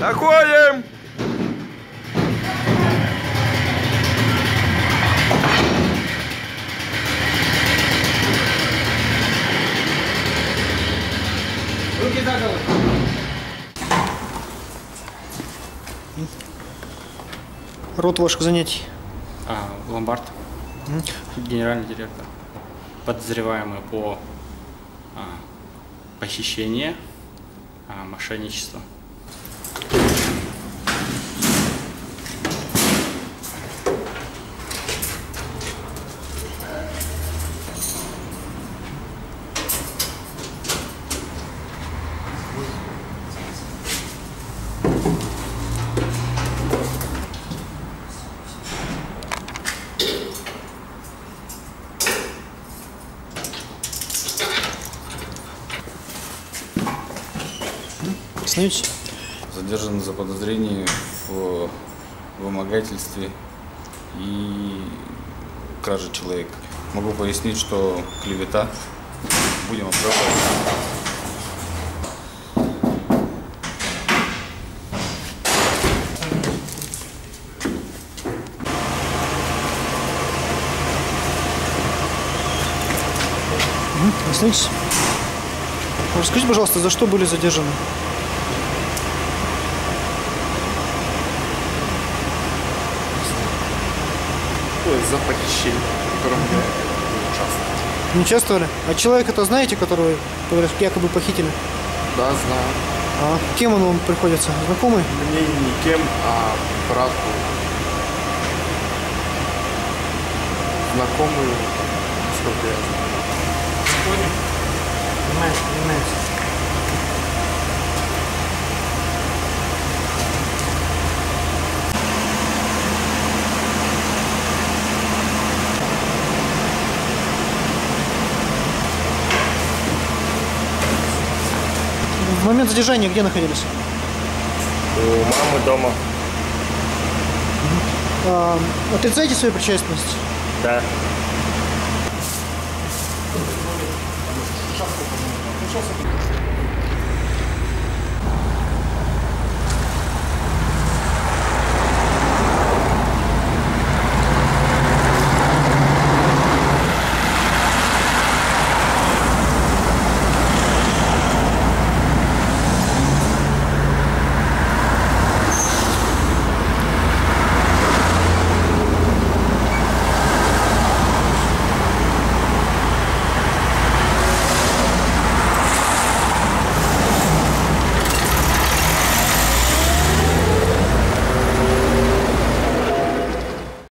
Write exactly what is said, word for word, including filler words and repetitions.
Заходим! Руки за голову. Род ваших занятий? А, Ломбард, mm. генеральный директор, подозреваемый по а, похищению, а, мошенничеству. Остановитесь. Задержан за подозрение в вымогательстве и краже человека. Могу пояснить, что клевета. Будем оправдывать. Остановитесь. Расскажите, пожалуйста, за что были задержаны? За похищение, в котором я не участвовал. Не участвовали? А человека-то знаете, которого якобы похитили? Да, знаю. А кем он вам приходится? Знакомый? Мне никем, а брату. Знакомый, сколько я знаю. Понял. Понимаешь, понимаешь. В момент задержания где находились? У мамы дома. А, отрицаете свою причастность? Да.